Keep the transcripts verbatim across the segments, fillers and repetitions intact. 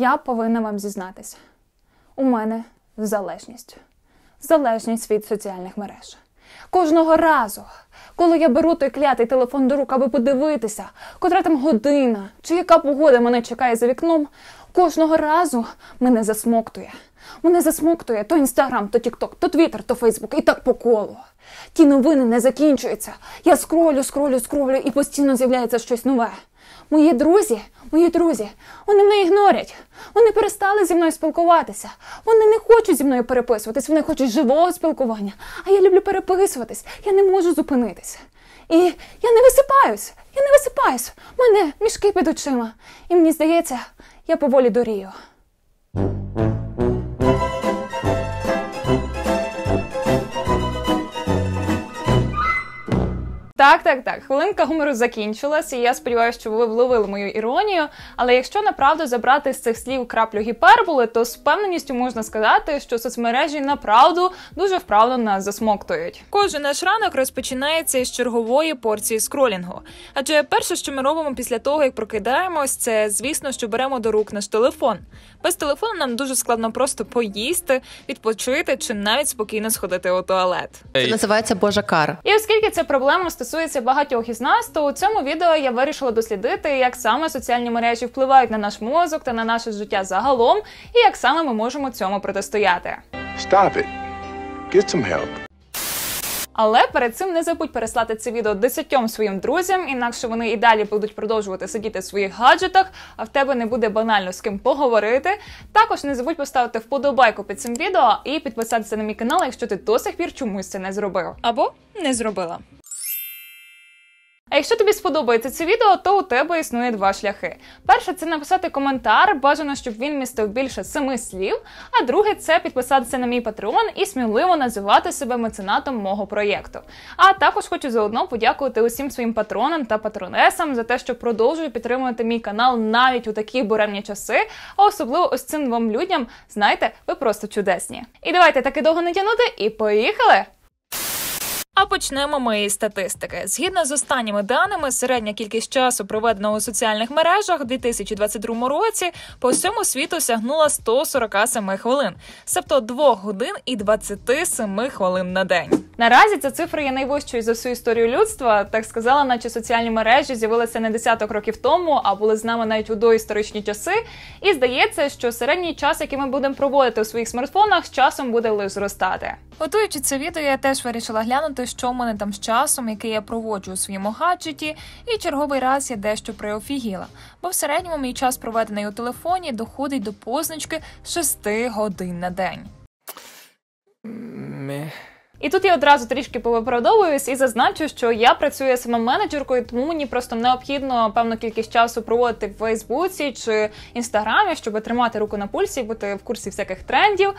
Я повинна вам зізнатися. У мене залежність. Залежність від соціальних мереж. Кожного разу, коли я беру той клятий телефон до рук, аби подивитися, котра там година, чи яка погода мене чекає за вікном, кожного разу мене засмоктує. Мене засмоктує то Інстаграм, то Тік-Ток, то Твіттер, то Фейсбук, і так по колу. Ті новини не закінчуються. Я скролю, скролю, скролю, і постійно з'являється щось нове. Мої друзі, мої друзі, вони мене ігнорять. Вони перестали зі мною спілкуватися. Вони не хочуть зі мною переписуватись, вони хочуть живого спілкування. А я люблю переписуватись, я не можу зупинитися. І я не висипаюсь, я не висипаюсь. У мене мішки під очима. І мені здається, я поволі дурію. Так, так, так. Хвилинка гумору закінчилась, і я сподіваюся, що ви вловили мою іронію. Але якщо направду забрати з цих слів краплю гіперболи, то з впевненістю можна сказати, що соцмережі направду дуже вправно нас засмоктують. Кожен наш ранок розпочинається із чергової порції скролінгу. Адже перше, що ми робимо після того, як прокидаємось, це, звісно, що беремо до рук наш телефон. Без телефону нам дуже складно просто поїсти, відпочити чи навіть спокійно сходити у туалет. Це називається Божа кара. І оскільки ця проблема стосується багатьох із нас, то у цьому відео я вирішила дослідити, як саме соціальні мережі впливають на наш мозок та на наше життя загалом, і як саме ми можемо цьому протистояти. Stop it. Get some help. Але перед цим не забудь переслати це відео десятьом своїм друзям, інакше вони і далі будуть продовжувати сидіти в своїх гаджетах, а в тебе не буде банально з ким поговорити. Також не забудь поставити вподобайку під цим відео і підписатися на мій канал, якщо ти до сих пір чомусь це не зробив. Або не зробила. А якщо тобі сподобається це відео, то у тебе існує два шляхи. Перше – це написати коментар, бажано, щоб він містив більше семи слів, а друге – це підписатися на мій Patreon і сміливо називати себе меценатом мого проєкту. А також хочу заодно подякувати усім своїм патронам та патронесам за те, що продовжують підтримувати мій канал навіть у такі буремні часи, а особливо ось цим двом людям, знаєте, ви просто чудесні. І давайте таки довго не тягнути і поїхали! А почнемо ми із статистики. Згідно з останніми даними, середня кількість часу, проведеного у соціальних мережах у дві тисячі двадцять другому році, по всьому світу сягнула сто сорок сім хвилин. Тобто два годин і двадцять сім хвилин на день. Наразі ця цифра є найвищою за всю історію людства. Так сказала, наче соціальні мережі з'явилися не десяток років тому, а були з нами навіть у доісторичні часи. І здається, що середній час, який ми будемо проводити у своїх смартфонах, з часом буде лише зростати. Готуючи це відео, я теж вирішила глянути, що в мене там з часом, який я проводжу у своєму гаджеті, і черговий раз я дещо приофігіла. Бо в середньому мій час, проведений у телефоні, доходить до позначки шести годин на день. Мeh. І тут я одразу трішки повиправдовуюсь і зазначу, що я працюю ес ем ем-менеджеркою, тому мені просто необхідно певну кількість часу проводити в Фейсбуці чи Інстаграмі, щоб тримати руку на пульсі і бути в курсі всяких трендів.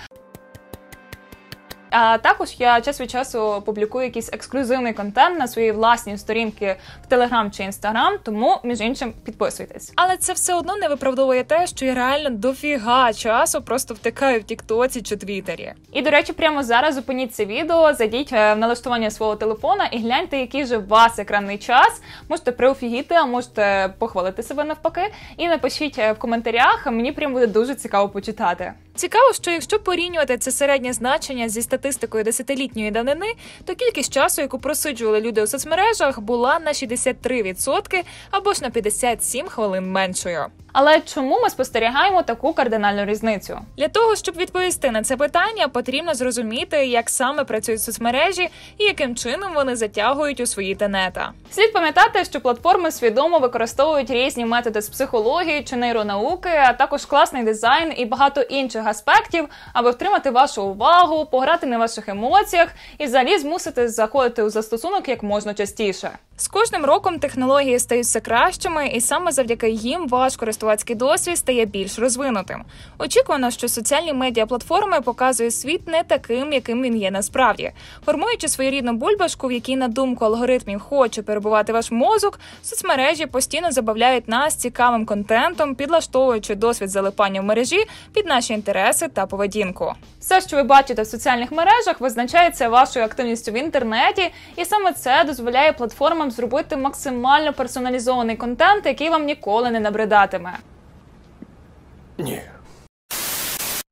А також я час від часу публікую якийсь ексклюзивний контент на свої власні сторінки в Телеграм чи Інстаграм, тому, між іншим, підписуйтесь. Але це все одно не виправдовує те, що я реально дофіга часу просто втикаю в Тіктоці чи Твіттері. І, до речі, прямо зараз зупиніть це відео, зайдіть в налаштування свого телефона і гляньте, який же у вас екранний час. Можете приофігіти, а можете похвалити себе навпаки. І напишіть в коментарях, мені прям буде дуже цікаво почитати. Цікаво, що якщо порівнювати це середнє значення зі статистикою десятилітньої давнини, то кількість часу, яку просиджували люди у соцмережах, була на шістдесят три відсотки або ж на п'ятдесят сім хвилин меншою. Але чому ми спостерігаємо таку кардинальну різницю? Для того, щоб відповісти на це питання, потрібно зрозуміти, як саме працюють соцмережі і яким чином вони затягують у свої тенета. Слід пам'ятати, що платформи свідомо використовують різні методи з психології чи нейронауки, а також класний дизайн і багато інших аспектів, аби втримати вашу увагу, пограти на ваших емоціях і взагалі змусити заходити у застосунок як можна частіше. З кожним роком технології стають все кращими, і саме завдяки їм ваш користувацький досвід стає більш розвинутим. Очікувано, що соціальні медіаплатформи показують світ не таким, яким він є насправді. Формуючи своєрідну бульбашку, в якій, на думку алгоритмів, хоче перебувати ваш мозок, соцмережі постійно забавляють нас цікавим контентом, підлаштовуючи досвід залипання в мережі під наші інтереси та поведінку. Все, що ви бачите в соціальних мережах, визначається вашою активністю в інтернеті, і саме це дозволяє платформам зробити максимально персоналізований контент, який вам ніколи не набридатиме. Ні.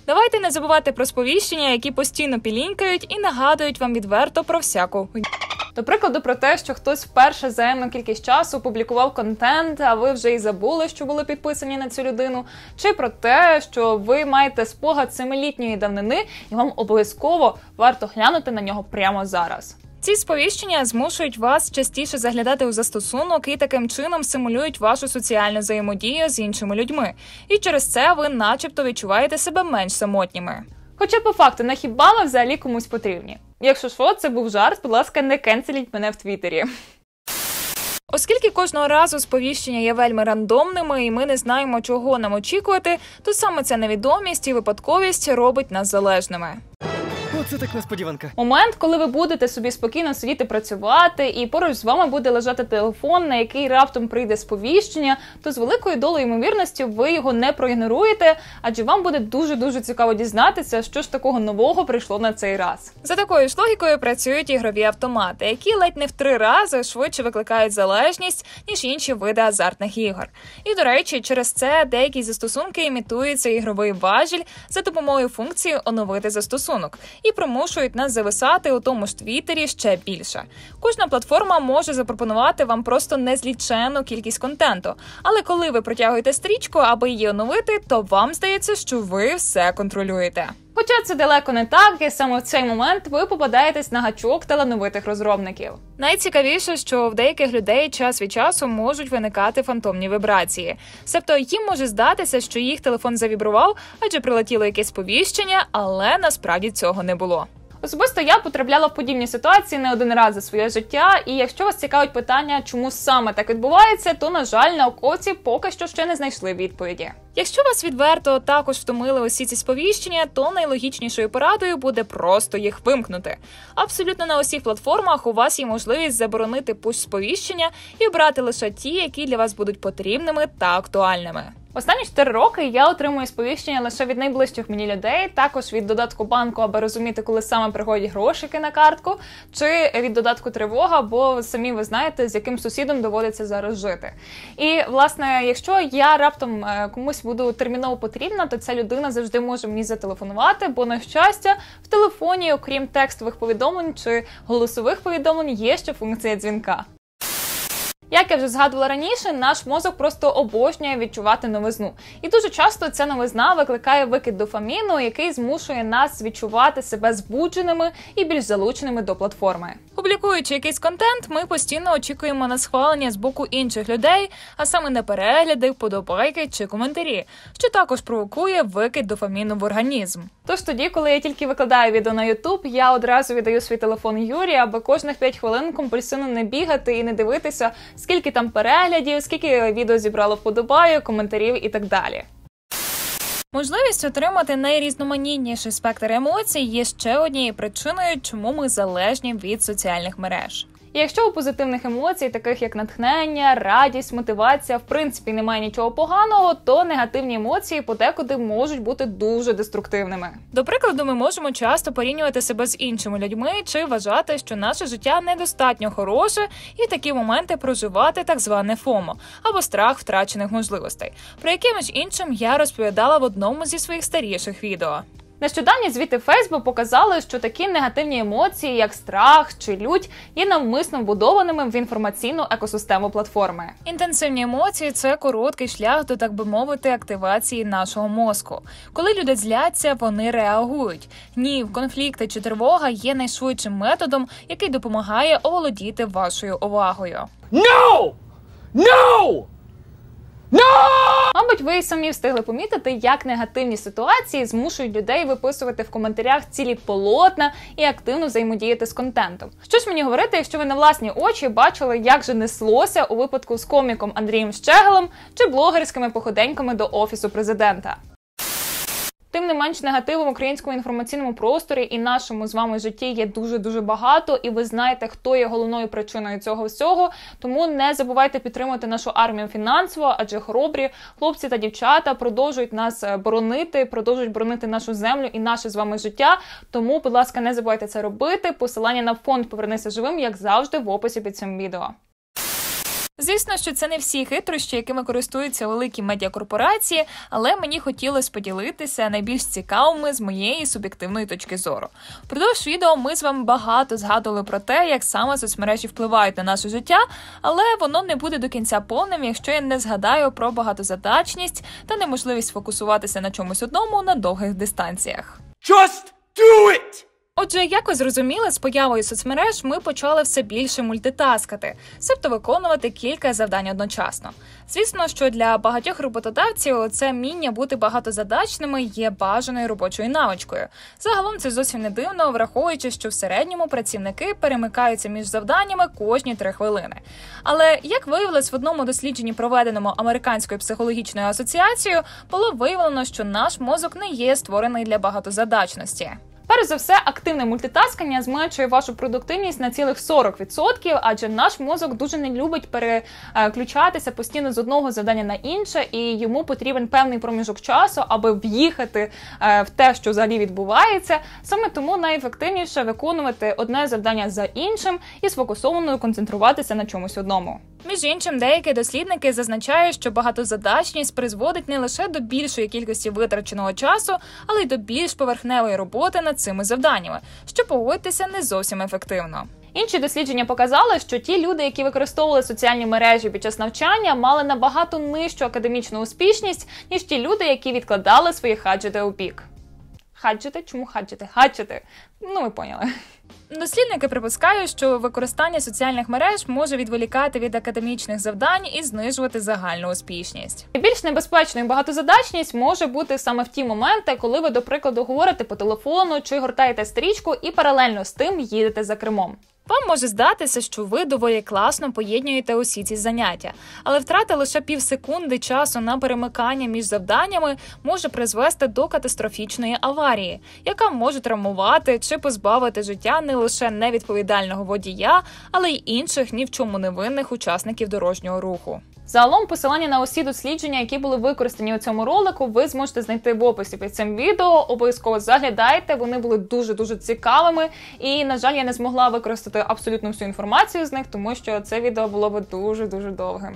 Давайте не забувати про сповіщення, які постійно пілінькають і нагадують вам відверто про всяку. До прикладу, про те, що хтось вперше за енну кількість часу опублікував контент, а ви вже й забули, що були підписані на цю людину, чи про те, що ви маєте спогад семилітньої давнини і вам обов'язково варто глянути на нього прямо зараз. Ці сповіщення змушують вас частіше заглядати у застосунок і таким чином симулюють вашу соціальну взаємодію з іншими людьми. І через це ви начебто відчуваєте себе менш самотніми. Хоча по факту, на хіба ми взагалі комусь потрібні? Якщо що, це був жарт, будь ласка, не кенселіть мене в Твіттері. Оскільки кожного разу сповіщення є вельми рандомними і ми не знаємо, чого нам очікувати, то саме ця невідомість і випадковість робить нас залежними. Оце так несподіванка. Момент, коли ви будете собі спокійно сидіти працювати і поруч з вами буде лежати телефон, на який раптом прийде сповіщення, то з великою долею ймовірності ви його не проігноруєте, адже вам буде дуже-дуже цікаво дізнатися, що ж такого нового прийшло на цей раз. За такою ж логікою працюють ігрові автомати, які ледь не в три рази швидше викликають залежність, ніж інші види азартних ігор. І, до речі, через це деякі застосунки імітують цей ігровий важіль за допомогою функції «оновити застосунок» і примушують нас зависати у тому ж Твіттері ще більше. Кожна платформа може запропонувати вам просто незліченну кількість контенту, але коли ви протягуєте стрічку, аби її оновити, то вам здається, що ви все контролюєте. Хоча це далеко не так, і саме в цей момент ви попадаєтесь на гачок талановитих розробників. Найцікавіше, що в деяких людей час від часу можуть виникати фантомні вібрації. Себто їм може здатися, що їх телефон завібрував, адже прилетіло якесь сповіщення, але насправді цього не було. Особисто я потрапляла в подібні ситуації не один раз за своє життя, і якщо вас цікавить питання, чому саме так відбувається, то, на жаль, науковці поки що ще не знайшли відповіді. Якщо вас відверто також втомили усі ці сповіщення, то найлогічнішою порадою буде просто їх вимкнути. Абсолютно на усіх платформах у вас є можливість заборонити пуш-сповіщення і обрати лише ті, які для вас будуть потрібними та актуальними. Останні чотири роки я отримую сповіщення лише від найближчих мені людей, також від додатку банку, аби розуміти, коли саме приходять грошики на картку, чи від додатку тривога, бо самі ви знаєте, з яким сусідом доводиться зараз жити. І, власне, якщо я раптом комусь буду терміново потрібна, то ця людина завжди може мені зателефонувати, бо, на щастя, в телефоні, окрім текстових повідомлень чи голосових повідомлень, є ще функція дзвінка. Як я вже згадувала раніше, наш мозок просто обожнює відчувати новизну. І дуже часто ця новизна викликає викид дофаміну, який змушує нас відчувати себе збудженими і більш залученими до платформи. Публікуючи якийсь контент, ми постійно очікуємо на схвалення з боку інших людей, а саме на перегляди, вподобайки чи коментарі, що також провокує викид дофаміну в організм. Тож тоді, коли я тільки викладаю відео на ютуб, я одразу віддаю свій телефон Юрі, аби кожних п'ять хвилин компульсивно не бігати і не дивитися, скільки там переглядів, скільки відео зібрало вподобайок, коментарів і так далі. Можливість отримати найрізноманітніший спектр емоцій є ще однією причиною, чому ми залежні від соціальних мереж. І якщо у позитивних емоцій, таких як натхнення, радість, мотивація, в принципі немає нічого поганого, то негативні емоції подекуди можуть бути дуже деструктивними. До прикладу, ми можемо часто порівнювати себе з іншими людьми чи вважати, що наше життя недостатньо хороше, і в такі моменти проживати так зване фомо, або страх втрачених можливостей, про яке, між іншим, я розповідала в одному зі своїх старіших відео. Нещодавні звіти Фейсбук показали, що такі негативні емоції, як страх чи лють, є навмисно вбудованими в інформаційну екосистему платформи. Інтенсивні емоції – це короткий шлях до, так би мовити, активації нашого мозку. Коли люди зляться, вони реагують. Гнів, конфлікти чи тривога є найшвидшим методом, який допомагає оволодіти вашою увагою. No! No! No! Мабуть, ви й самі встигли помітити, як негативні ситуації змушують людей виписувати в коментарях цілі полотна і активно взаємодіяти з контентом. Що ж мені говорити, якщо ви на власні очі бачили, як же неслося у випадку з коміком Андрієм Щеглем чи блогерськими походеньками до Офісу Президента. Тим не менш, негативу в українському інформаційному просторі і нашому з вами житті є дуже-дуже багато, і ви знаєте, хто є головною причиною цього всього, тому не забувайте підтримувати нашу армію фінансово, адже хоробрі хлопці та дівчата продовжують нас боронити, продовжують боронити нашу землю і наше з вами життя, тому, будь ласка, не забувайте це робити. Посилання на фонд «Повернися живим», як завжди, в описі під цим відео. Звісно, що це не всі хитрощі, якими користуються великі медіакорпорації, але мені хотілося поділитися найбільш цікавими з моєї суб'єктивної точки зору. Впродовж відео ми з вами багато згадували про те, як саме соцмережі впливають на наше життя, але воно не буде до кінця повним, якщо я не згадаю про багатозадачність та неможливість фокусуватися на чомусь одному на довгих дистанціях. Just do it! Отже, як ви зрозуміли, з появою соцмереж ми почали все більше мультитаскати, себто виконувати кілька завдань одночасно. Звісно, що для багатьох роботодавців це вміння бути багатозадачними є бажаною робочою навичкою. Загалом це зовсім не дивно, враховуючи, що в середньому працівники перемикаються між завданнями кожні три хвилини. Але, як виявилось в одному дослідженні, проведеному Американською психологічною асоціацією, було виявлено, що наш мозок не є створений для багатозадачності. Перш за все, активне мультитаскання зменшує вашу продуктивність на цілих сорок відсотків, адже наш мозок дуже не любить переключатися постійно з одного завдання на інше, і йому потрібен певний проміжок часу, аби в'їхати в те, що взагалі відбувається. Саме тому найефективніше виконувати одне завдання за іншим і сфокусовано концентруватися на чомусь одному. Між іншим, деякі дослідники зазначають, що багатозадачність призводить не лише до більшої кількості витраченого часу, але й до більш поверхневої роботи над цими завданнями, що, погодьтеся, не зовсім ефективно. Інші дослідження показали, що ті люди, які використовували соціальні мережі під час навчання, мали набагато нижчу академічну успішність, ніж ті люди, які відкладали свої хаджети у бік. Хаджети? Чому хаджети? Хаджети. Ну, ви поняли. Дослідники припускають, що використання соціальних мереж може відволікати від академічних завдань і знижувати загальну успішність. Більш небезпечною багатозадачність може бути саме в ті моменти, коли ви, до прикладу, говорите по телефону чи гортаєте стрічку і паралельно з тим їдете за кермом. Вам може здатися, що ви доволі класно поєднуєте усі ці заняття, але втрата лише півсекунди часу на перемикання між завданнями може призвести до катастрофічної аварії, яка може травмувати чи позбавити життя не лише невідповідального водія, але й інших ні в чому не винних учасників дорожнього руху. Загалом, посилання на усі дослідження, які були використані у цьому ролику, ви зможете знайти в описі під цим відео. Обов'язково заглядайте, вони були дуже-дуже цікавими. І, на жаль, я не змогла використати абсолютно всю інформацію з них, тому що це відео було б дуже-дуже довгим.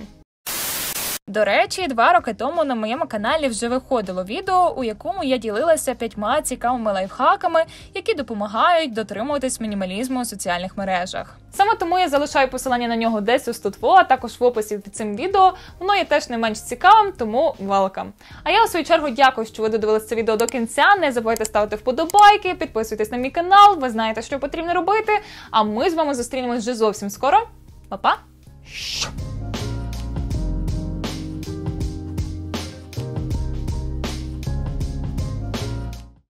До речі, два роки тому на моєму каналі вже виходило відео, у якому я ділилася п'ятьма цікавими лайфхаками, які допомагають дотримуватись мінімалізму у соціальних мережах. Саме тому я залишаю посилання на нього десь ось тут, а також в описі під цим відео. Воно є теж не менш цікавим, тому welcome. А я у свою чергу дякую, що ви додивилися це відео до кінця. Не забувайте ставити вподобайки, підписуйтесь на мій канал, ви знаєте, що потрібно робити. А ми з вами зустрінемось вже зовсім скоро. Па-па!